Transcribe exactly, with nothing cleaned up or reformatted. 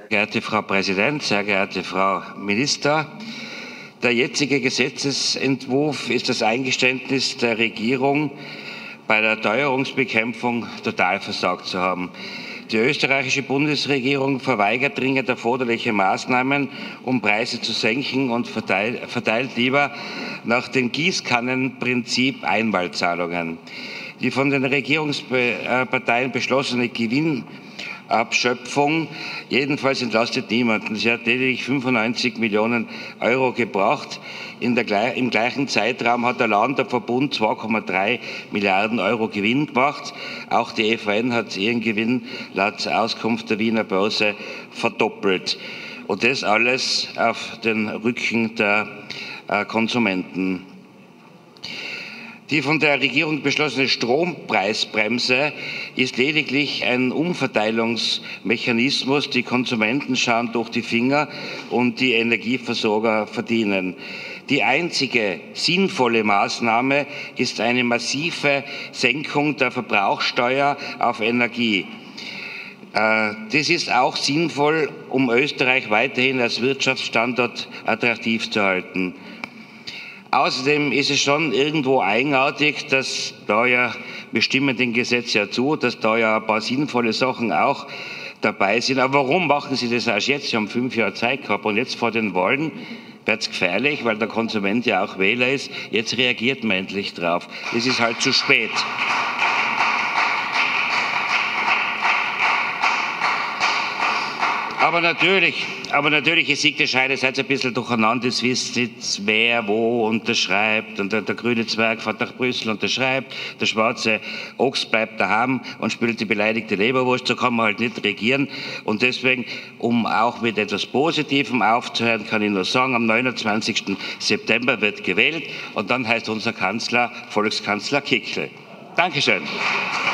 Geehrte Frau Präsident, sehr geehrte Frau Minister! Der jetzige Gesetzesentwurf ist das Eingeständnis der Regierung, bei der Teuerungsbekämpfung total versagt zu haben. Die österreichische Bundesregierung verweigert dringend erforderliche Maßnahmen, um Preise zu senken, und verteilt, verteilt lieber nach dem Gießkannenprinzip Einmalzahlungen. Die von den Regierungsparteien beschlossene Gewinnabschöpfung jedenfalls entlastet niemanden. Sie hat lediglich fünfundneunzig Millionen Euro gebracht. In der, Im gleichen Zeitraum hat allein der Verbund zwei Komma drei Milliarden Euro Gewinn gemacht. Auch die E V N hat ihren Gewinn laut Auskunft der Wiener Börse verdoppelt. Und das alles auf den Rücken der äh, Konsumenten. Die von der Regierung beschlossene Strompreisbremse ist lediglich ein Umverteilungsmechanismus. Die Konsumenten schauen durch die Finger und die Energieversorger verdienen. Die einzige sinnvolle Maßnahme ist eine massive Senkung der Verbrauchssteuer auf Energie. Das ist auch sinnvoll, um Österreich weiterhin als Wirtschaftsstandort attraktiv zu halten. Außerdem ist es schon irgendwo eigenartig, dass da ja, wir stimmen dem Gesetz ja zu, dass da ja ein paar sinnvolle Sachen auch dabei sind. Aber warum machen Sie das erst jetzt? Sie haben fünf Jahre Zeit gehabt und jetzt vor den Wahlen wird es gefährlich, weil der Konsument ja auch Wähler ist. Jetzt reagiert man endlich drauf. Es ist halt zu spät. Aber natürlich, aber natürlich, es sieht der Scheide, seid ein bisschen durcheinander, es wisst jetzt, wer wo unterschreibt, und der, der grüne Zwerg fährt nach Brüssel und unterschreibt, der schwarze Ochs bleibt daheim und spielt die beleidigte Leberwurst, so kann man halt nicht regieren. Und deswegen, um auch mit etwas Positivem aufzuhören, kann ich nur sagen, am neunundzwanzigsten September wird gewählt und dann heißt unser Kanzler Volkskanzler Kickl. Dankeschön.